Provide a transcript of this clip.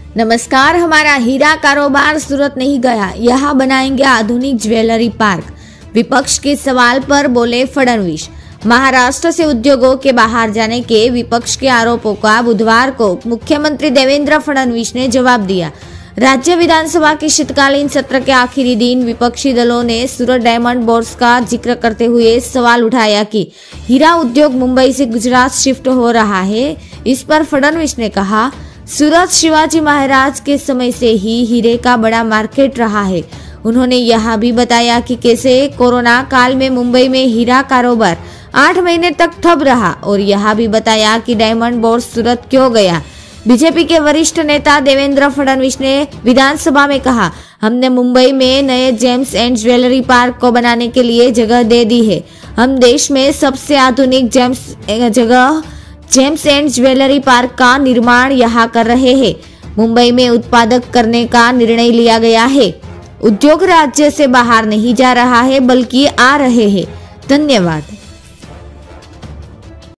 नमस्कार। हमारा हीरा कारोबार सूरत नहीं गया, यहाँ बनाएंगे आधुनिक ज्वेलरी पार्क। विपक्ष के सवाल पर बोले फडणवीस। महाराष्ट्र से उद्योगों के बाहर जाने के विपक्ष के आरोपों का बुधवार को मुख्यमंत्री देवेंद्र फडणवीस ने जवाब दिया। राज्य विधानसभा के शीतकालीन सत्र के आखिरी दिन विपक्षी दलों ने सूरत डायमंड बोर्स का जिक्र करते हुए सवाल उठाया कि हीरा उद्योग मुंबई से गुजरात शिफ्ट हो रहा है। इस पर फडणवीस ने कहा, सूरत शिवाजी महाराज के समय से ही हीरे का बड़ा मार्केट रहा है। उन्होंने यह भी बताया कि कैसे कोरोना काल में मुंबई में हीरा कारोबार 8 महीने तक ठप रहा और यह भी बताया कि डायमंड बोर्स सूरत क्यों गया। बीजेपी के वरिष्ठ नेता देवेंद्र फडणवीस ने विधानसभा में कहा, हमने मुंबई में नए जेम्स एंड ज्वेलरी पार्क को बनाने के लिए जगह दे दी है। हम देश में सबसे आधुनिक जेम्स एंड ज्वेलरी पार्क का निर्माण यहाँ कर रहे हैं। मुंबई में उत्पादक करने का निर्णय लिया गया है। उद्योग राज्य से बाहर नहीं जा रहा है बल्कि आ रहे हैं। धन्यवाद।